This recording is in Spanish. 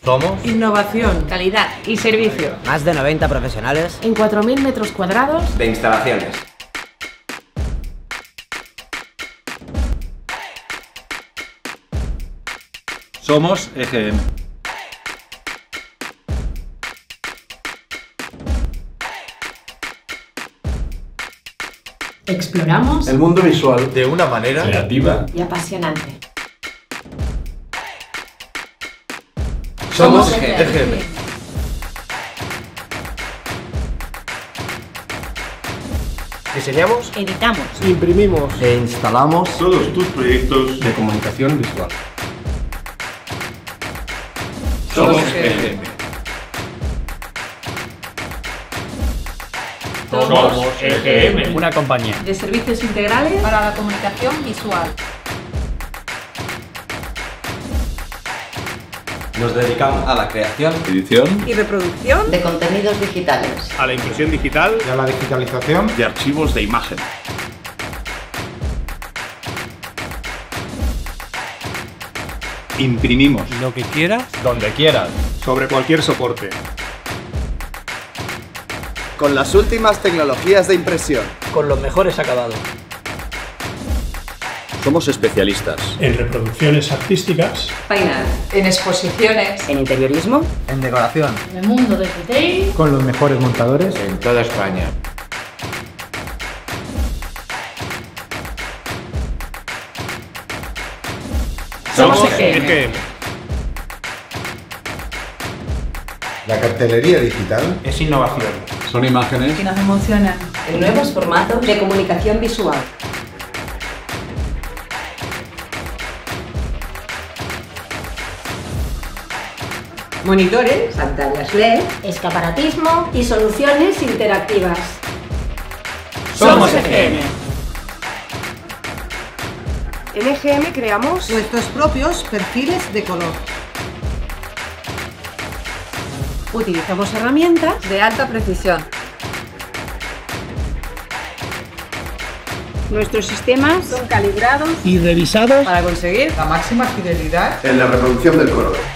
Somos innovación, calidad y servicio. Más de 90 profesionales en 4.000 metros cuadrados de instalaciones. Somos EGM. exploramos el mundo visual De una manera Creativa. y apasionante. Somos EGM. EGM. Diseñamos, Editamos. imprimimos e instalamos Todos tus proyectos de comunicación visual. somos EGM. Somos EGM. una compañía. De servicios integrales Para la comunicación visual. Nos dedicamos a la creación Edición Y reproducción de contenidos digitales. a la impresión digital Y a la digitalización de archivos de imagen. Imprimimos Lo que quieras. donde quieras. sobre cualquier soporte. Con las últimas tecnologías de impresión. Con los mejores acabados. Somos especialistas. en reproducciones artísticas, en exposiciones. En interiorismo. En decoración. En el mundo del retail. con los mejores montadores. En toda España. Somos EGM. La cartelería digital Es innovación. Son imágenes Que nos emocionan. En nuevos formatos de comunicación visual. Monitores, pantallas LED. Escaparatismo y soluciones interactivas. Somos EGM. En EGM creamos Nuestros propios perfiles de color. utilizamos herramientas De alta precisión. nuestros sistemas son calibrados Y revisados. Para conseguir la máxima fidelidad. en la reproducción del color.